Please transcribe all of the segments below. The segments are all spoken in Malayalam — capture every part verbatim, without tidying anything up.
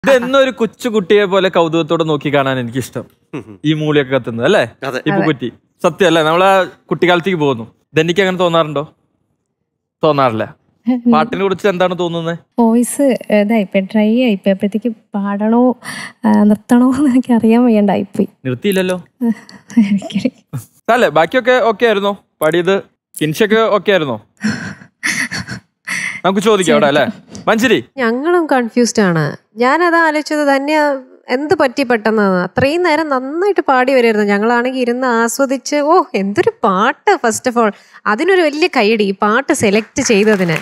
ഇതെന്നൊരു കൊച്ചു കുട്ടിയെ പോലെ കൗതുകത്തോടെ നോക്കി കാണാൻ എനിക്കിഷ്ടം. ഈ മൂളിയൊക്കെ കത്തുന്നത് അല്ലേ ഇപ്പൊ കുറ്റി സത്യം അല്ലേ? നമ്മളെ കുട്ടിക്കാലത്തേക്ക് പോകുന്നു. ധന്യക്ക് അങ്ങനെ തോന്നാറുണ്ടോ? തോന്നാറില്ല. പാട്ടിനെ കുറിച്ച് എന്താണ് തോന്നുന്നത്? വോയിസ് ഇതായിപ്പോ ഡ്രൈ ആയിപ്പോയി. അപ്പോഴത്തേക്ക് പാടണോ നിർത്തണോ എന്ന് എനിക്ക് അറിയാൻ വയ്യണ്ടായിപ്പോയി. നിർത്തിയില്ലല്ലോ അല്ലേ? ബാക്കിയൊക്കെ ഓക്കെ ആയിരുന്നോ? പാടിയത് കിൻഷൊക്കെ ഓക്കെ ആയിരുന്നോ? നമുക്ക് ചോദിക്കാം അവിടെ അല്ലേ? മഞ്ജരി, ഞങ്ങളും കൺഫ്യൂസ്ഡ് ആണ്. ഞാനത് ആലോചിച്ചത് തന്നെ എന്ത് പറ്റി പെട്ടെന്നാണ്. അത്രയും നേരം നന്നായിട്ട് പാടി വരുമായിരുന്നു. ഞങ്ങളാണെങ്കിൽ ഇരുന്ന് ആസ്വദിച്ച് ഓ എന്തൊരു പാട്ട്. ഫസ്റ്റ് ഓഫ് ഓൾ അതിനൊരു വലിയ കൈയടി, ഈ പാട്ട് സെലക്ട് ചെയ്തതിന്.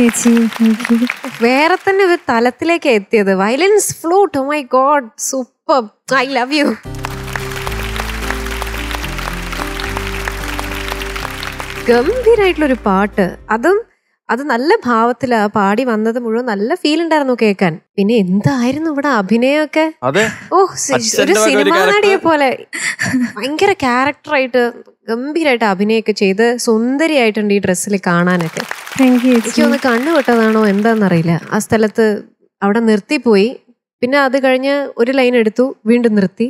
വേറെ തന്നെ ഒരു തലത്തിലേക്ക് എത്തിയത്. Violins flute, oh my god, super, I love you. ഗംഭീരായിട്ടുള്ളൊരു പാട്ട്. അതും അത് നല്ല ഭാവത്തിലാ പാടി വന്നത്. മുഴുവൻ നല്ല ഫീൽ ഉണ്ടായിരുന്നു കേൾക്കാൻ. പിന്നെ എന്തായിരുന്നു ഇവിടെ അഭിനയമൊക്കെ. ഓ ഒരു സിനിമാ നടിയെ പോലെ ഭയങ്കര ക്യാരക്ടറായിട്ട് ഗംഭീരമായിട്ട് അഭിനയൊക്കെ ചെയ്ത് സുന്ദരിയായിട്ടുണ്ട് ഈ ഡ്രസ്സിൽ കാണാനൊക്കെ. എനിക്കൊന്ന് കണ്ണു വിട്ടതാണോ എന്താണെന്നറിയില്ല. ആ സ്ഥലത്ത് അവിടെ നിർത്തിപ്പോയി. പിന്നെ അത് കഴിഞ്ഞ് ഒരു ലൈൻ എടുത്തു, വീണ്ടും നിർത്തി.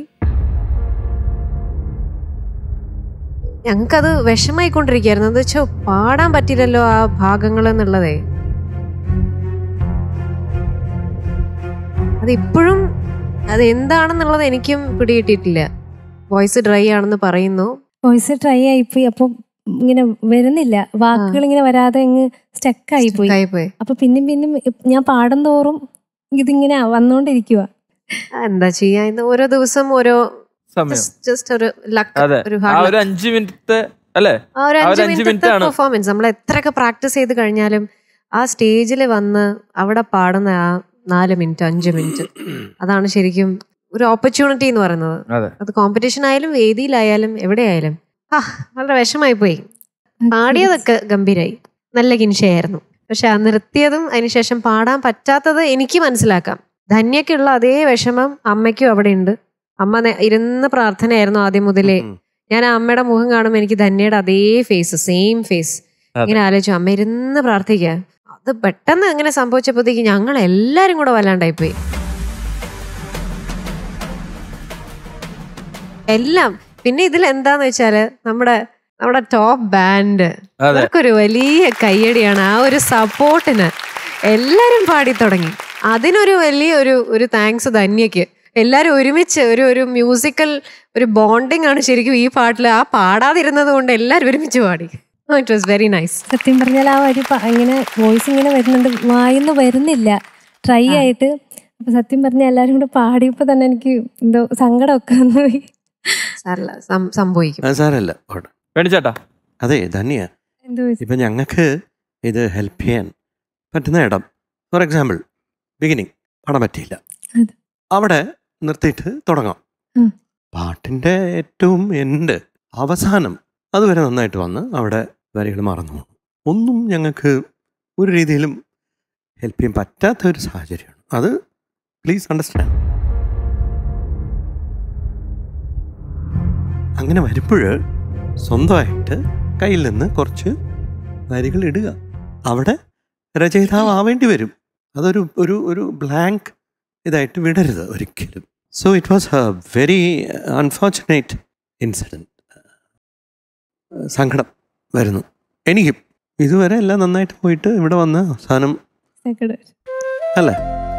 ഞങ്ങൾക്കത് വിഷമായിക്കൊണ്ടിരിക്കുകയായിരുന്നു. എന്താ വെച്ചാൽ പാടാൻ പറ്റില്ലല്ലോ ആ ഭാഗങ്ങൾ എന്നുള്ളതേ. അതിപ്പോഴും അത് എന്താണെന്നുള്ളത് എനിക്കും പിടികിട്ടിട്ടില്ല. വോയിസ് ഡ്രൈ ആണെന്ന് പറയുന്നു. വോയിസ് ഡ്രൈ ആയിപ്പോയി. അപ്പൊ ഇങ്ങനെ വരുന്നില്ല, വാക്കുകൾ ഇങ്ങനെ വരാതെ അങ്ങ് സ്റ്റക്ക് ആയിപ്പോയി. അപ്പൊ പിന്നെയും പിന്നെയും ഞാൻ പാടും തോറും ഇതിങ്ങനെ വന്നോണ്ടിരിക്കുക. എന്താ ചെയ്യാ, ഓരോ ദിവസം ഓരോ പെർഫോമൻസ്. നമ്മൾ എത്രയൊക്കെ പ്രാക്ടീസ് ചെയ്ത് കഴിഞ്ഞാലും ആ സ്റ്റേജിൽ വന്ന് അവിടെ പാടുന്ന ആ നാല് മിനിറ്റ് അഞ്ച് മിനിറ്റ് അതാണ് ശരിക്കും ഒരു ഓപ്പർച്യൂണിറ്റി എന്ന് പറയുന്നത്. അത് കോമ്പറ്റീഷൻ ആയാലും വേദിയിലായാലും എവിടെയായാലും ആ വളരെ വിഷമായി പോയി. പാടിയതൊക്കെ ഗംഭീരായി, നല്ല കിൻഷയായിരുന്നു. പക്ഷെ ആ നിർത്തിയതും അതിനുശേഷം പാടാൻ പറ്റാത്തത് എനിക്ക് മനസ്സിലാക്കാം. ധന്യക്കുള്ള അതേ വിഷമം അമ്മയ്ക്കും അവിടെ ഉണ്ട്. അമ്മ ഇരുന്ന് പ്രാർത്ഥനയായിരുന്നു ആദ്യം മുതലേ. ഞാൻ ആ അമ്മയുടെ മുഖം കാണുമ്പോൾ എനിക്ക് ധന്യയുടെ അതേ ഫേസ്, സെയിം ഫേസ് ഇങ്ങനെ ആലോചിച്ചു. അമ്മ ഇരുന്ന് പ്രാർത്ഥിക്കുക. അത് പെട്ടെന്ന് അങ്ങനെ സംഭവിച്ചപ്പോഴത്തേക്ക് ഞങ്ങൾ എല്ലാരും കൂടെ വല്ലാണ്ടായി പോയി. എല്ലാം. പിന്നെ ഇതിൽ എന്താന്ന് വെച്ചാല് നമ്മുടെ നമ്മുടെ ടോപ്പ് ബാൻഡ് അവർക്കൊരു വലിയ കയ്യടിയാണ്. ആ ഒരു സപ്പോർട്ടിന് എല്ലാരും പാടി തുടങ്ങി. അതിനൊരു വലിയ ഒരു ഒരു താങ്ക്സ് ധന്യക്ക്. എല്ലാരും ഒരുമിച്ച് ഒരു ഒരു മ്യൂസിക്കൽ ഒരു ബോണ്ടിങ് ആണ് ശരിക്കും ഈ പാട്ടിൽ. ആ പാടാതിരുന്നത് കൊണ്ട് എല്ലാരും ഒരുമിച്ച് പാടി. It was very nice. സത്യം പറഞ്ഞാൽ ആ ഒരു ഇങ്ങനെ വോയിസ് ഇങ്ങനെ വരുന്നുണ്ട്, വായിന്ന് വരുന്നില്ല, ട്രൈ ആയിട്ട്. അപ്പൊ സത്യം പറഞ്ഞാൽ എല്ലാരും കൂടെ പാടിയപ്പോ തന്നെ എനിക്ക് എന്തോ സങ്കടമൊക്കെ വന്നുപോയി. സംഭവിക്കും സാരല്ല. അതെ ധന്യ, ഇപ്പൊ ഞങ്ങൾക്ക് ഇത് ഹെൽപ്പ് ചെയ്യാൻ പറ്റുന്ന ഇടം, ഫോർ എക്സാമ്പിൾ ബിഗിനിങ് പാടാൻ പറ്റിയില്ല, അവിടെ നിർത്തിയിട്ട് തുടങ്ങാം. പാട്ടിൻ്റെ ഏറ്റവും എൻഡ് അവസാനം അതുവരെ നന്നായിട്ട് വന്ന് അവിടെ വരികൾ മറന്നു പോകും. ഒന്നും ഞങ്ങൾക്ക് ഒരു രീതിയിലും ഹെൽപ്പ് ചെയ്യാൻ പറ്റാത്ത ഒരു സാഹചര്യമാണ് അത്. Please understand. അങ്ങനെ വരുമ്പോൾ സ്വന്തമായിട്ട് കയ്യിൽ നിന്ന് കുറച്ച് വരികൾ ഇടുക. അവിടെ രചയിതാവ് ആവേണ്ടി വരും. അതൊരു ഒരു ഒരു ബ്ലാങ്ക് ഇതായിട്ട് വിടരുത് ഒരിക്കലും. So it was a very unfortunate incident. സങ്കടം വരുന്നു എനിക്കും. ഇതുവരെ എല്ലാം നന്നായിട്ട് പോയിട്ട് ഇവിടെ വന്ന് അവസാനം അല്ലേ.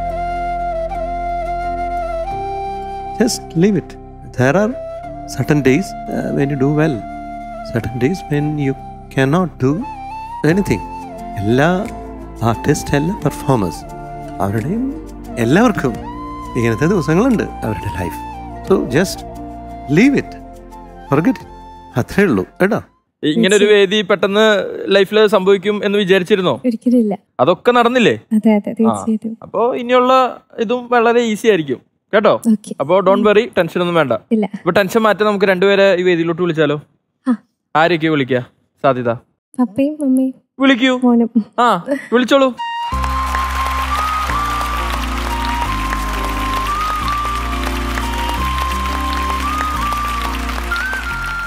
Just leave it. There are certain days when you do well, certain days when you cannot do anything. എല്ലാ ആർട്ടിസ്റ്റ്, എല്ലാ പെർഫോമേഴ്സ്, അവരുടെയും എല്ലാവർക്കും ഇങ്ങനത്തെ ദിവസങ്ങളുണ്ട് അവരുടെ life. So just leave it, forget it. അത്രേ ഉള്ളൂ കേട്ടോ. ഇങ്ങനെ ഒരു വേദി പെട്ടെന്ന് ലൈഫിൽ സംഭവിക്കും എന്ന് വിചാരിച്ചിരുന്നോ? ഒരിക്കലില്ല. അതൊക്കെ നടന്നില്ലേ? അതെ അതെ തീർച്ചയായിട്ടും. അപ്പോ ഇനിയുള്ള ഇതും വളരെ ഈസി ആയിരിക്കും കേട്ടോ. അപ്പോ ഡോണ്ട് വെറി, ടെൻഷൻ ഒന്നും വേണ്ട. അപ്പൊ ടെൻഷൻ മാറ്റാൻ നമുക്ക് രണ്ടുപേരെ ഈ വേദിയിലോട്ട് വിളിച്ചാലോ? ആരൊക്കെ വിളിക്കുക സാധ്യത? പപ്പയും മമ്മയും. വിളിക്കൂ. ആ വിളിച്ചോളൂ.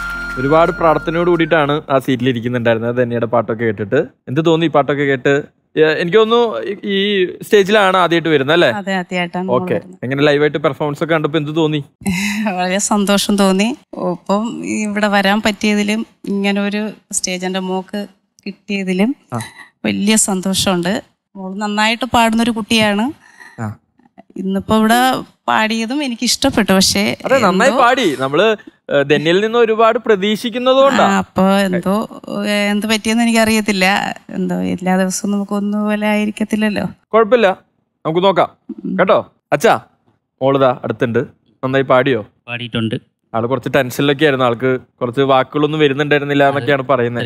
ഒരുപാട് പ്രാർത്ഥനയോട് കൂടിയിട്ടാണ് ആ സീറ്റിൽ ഇരിക്കുന്നുണ്ടായിരുന്നത് ധന്യയുടെ പാട്ടൊക്കെ കേട്ടിട്ട്. എന്ത് തോന്നി പാട്ടൊക്കെ കേട്ട്? എനിക്ക് തോന്നുന്നു ഈ സ്റ്റേജിലാണ് ആദ്യമായിട്ട് വരുന്നത് അല്ലേ? അതെ, ആദ്യമായിട്ടാണ്. ഓക്കെ, എങ്ങനെ ലൈവായിട്ട് പെർഫോമൻസ് ഒക്കെ കണ്ടപ്പോ എന്ത് തോന്നി? വളരെ സന്തോഷം തോന്നി. ഒപ്പം ഇവിടെ വരാൻ പറ്റിയതിലും ഇങ്ങനെ ഒരു സ്റ്റേജ് എൻ്റെ മോക്ക് കിട്ടിയതിലും വലിയ സന്തോഷമുണ്ട്. മോൾ നന്നായിട്ട് പാടുന്നൊരു കുട്ടിയാണ്. ഇന്നിപ്പോ ഇവിടെ പാടിയതും എനിക്ക് ഇഷ്ടപ്പെട്ടു. പക്ഷേ അതെ, നന്നായി പാടി. നമ്മള് ധന്യയിൽ നിന്ന് ഒരുപാട് പ്രതീക്ഷിക്കുന്നതുകൊണ്ടാണ്. അപ്പൊ എന്തോ എന്ത് പറ്റിയെന്ന് എനിക്കറിയത്തില്ല. എന്തോ എല്ലാ ദിവസവും നമുക്ക് ഒന്നുപോലെ ആയിരിക്കത്തില്ലല്ലോ. കുഴപ്പമില്ല, നമുക്ക് നോക്കാം കേട്ടോ. അച്ഛാ, മോളിതാ അടുത്തുണ്ട്. നന്നായി പാടിയോ? പാടിയിട്ടുണ്ട്. ആള് കുറച്ച് ടെൻഷനിലൊക്കെ ആയിരുന്നു. ആൾക്ക് കുറച്ച് വാക്കുകളൊന്നും വരുന്നുണ്ടായിരുന്നില്ല എന്നൊക്കെയാണ് പറയുന്നത്.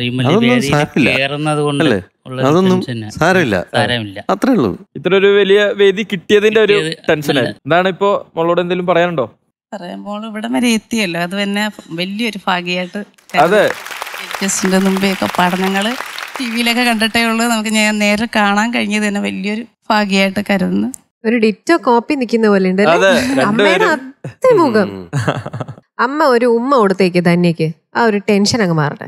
അതൊന്നും സാരമില്ല, അത്രേ ഉള്ളൂ. ഇത്ര ഒരു വലിയ വേദി കിട്ടിയതിന്റെ ഒരു ടെൻഷനായി. എന്താണ് ഇപ്പോ മോളോട് എന്തെങ്കിലും പറയാനുണ്ടോ? പറയുമ്പോൾ ഇവിടെ വരെ എത്തിയല്ലോ, അത് തന്നെ വലിയൊരു ഭാഗ്യമായിട്ട്. അതെ, ന്റെ മുമ്പേയൊക്കെ പഠനങ്ങള് ടി വിയിലൊക്കെ കണ്ടിട്ടേ ഉള്ളൂ. നമുക്ക് ഞാൻ നേരെ കാണാൻ കഴിഞ്ഞത് തന്നെ വലിയൊരു ഭാഗ്യമായിട്ട് കരുതുന്നു. ഒരു ഡിറ്റോ കോപ്പി നിൽക്കുന്ന പോലെ ഉണ്ട് അമ്മയുടെ അതേ മുഖം. അമ്മ ഒരു ഉമ്മ കൊടുത്തേക്ക് ധന്യക്ക്, ആ ഒരു ടെൻഷൻ അങ്ങ് മാറട്ടെ.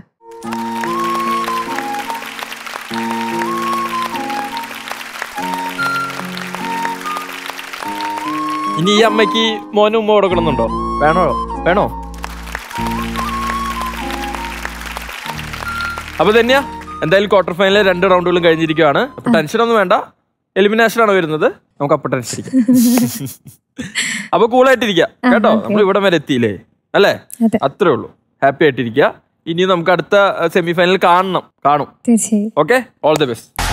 ഇനി ഈ അമ്മയ്ക്ക് മോനും ഉമ്മ കൊടുക്കണമെന്നുണ്ടോ? വേണോ? വേണോ? അപ്പൊ തന്നെയാ എന്തായാലും ക്വാർട്ടർ ഫൈനലിൽ രണ്ട് റൗണ്ടുകളും കഴിഞ്ഞിരിക്കുകയാണ്. അപ്പൊ ടെൻഷനൊന്നും വേണ്ട, എലിമിനേഷൻ ആണ് വരുന്നത്. നമുക്ക് അപ്പൊ ടെൻഷൻ ഇരിക്കാം. അപ്പൊ കൂളായിട്ടിരിക്കുക കേട്ടോ. നമ്മൾ ഇവിടെ വരെ എത്തിയില്ലേ അല്ലേ? അത്രേ ഉള്ളൂ. ഹാപ്പി ആയിട്ടിരിക്കുക. ഇനി നമുക്ക് അടുത്ത സെമി ഫൈനൽ കാണണം കാണും. Okay, all the best.